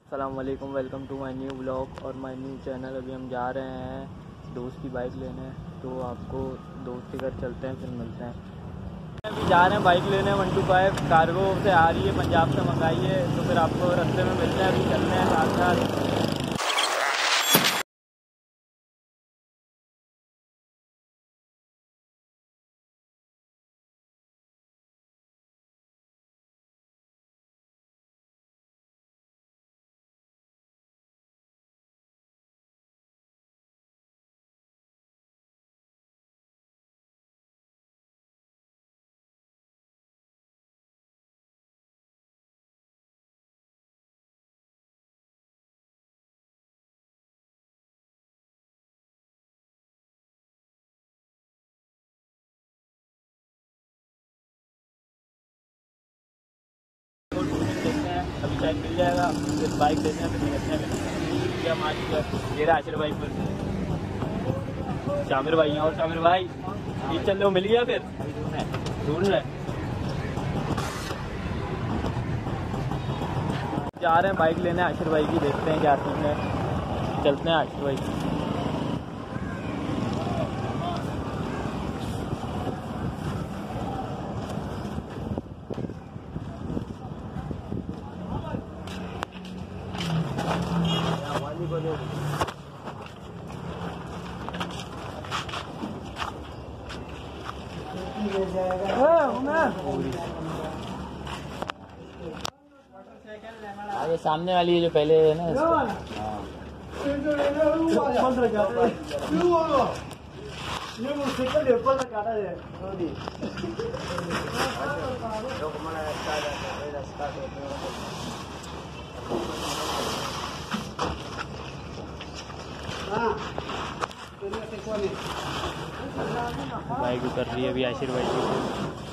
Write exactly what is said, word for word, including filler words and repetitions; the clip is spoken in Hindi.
अस्सलाम वालेकुम, welcome to my new blog और माय न्यू चैनल। अभी हम जा रहे हैं दोस्त की बाइक लेने, तो आपको दोस्त के घर चलते हैं, फिर मिलते हैं। अभी जा रहे हैं बाइक लेने, वन टू फाइव कार्गो से आ रही है, पंजाब से मंगाई है, तो फिर आपको रास्ते में मिलते हैं। अभी चलते हैं साथ साथ। अभी शायद मिल जाएगा, फिर बाइक लेते हैं, फिर निकलते हैं। क्या मालिक ये रहा आशिर भाई, पर शामिर भाई हैं। और शामिर भाई ये चल रहे, मिल गया फिर ढूंढ रहे जा रहे हैं बाइक लेने आशिर भाई की। देखते हैं क्या सीन है, चलते हैं आशिर भाई। ये सामने वाली है जो पहले है ना, बाइक उतर रही है अभी आशिर भाई की।